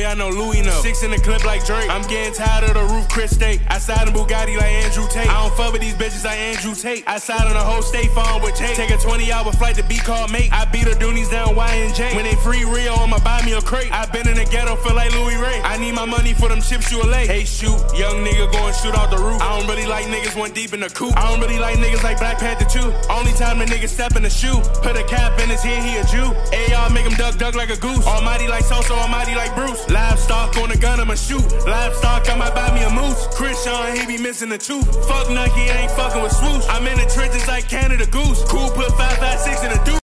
I know Louis know. 6 in the clip like Drake. I'm getting tired of the roof Chris State. Outside in Bugatti like Andrew Tate. I don't fuck with these bitches like Andrew Tate. Outside on the whole state farm with Jake. Take a 20-hour flight to be called mate. I beat her Doonies down Y&J. When they free Rio, I'ma buy me a crate. I been in the ghetto, feel like Louis Ray. I need my money for them chips you a lay. Hey shoot, young nigga go and shoot out the roof. I don't really like niggas one deep in the coop. I don't really like niggas like Black Panther 2. Only time the nigga step in the shoe. Put a cap in his head, he a Jew. AR make him duck like a goose. Almighty like Sosa, almighty like Bruce. Livestock on the gun, I'ma shoot. Livestock, I might buy me a moose. Chris Sean, he be missing the tooth. Fuck Nucky, ain't fucking with swoosh. I'm in the trenches like Canada Goose. Cool, put 556 in a dude.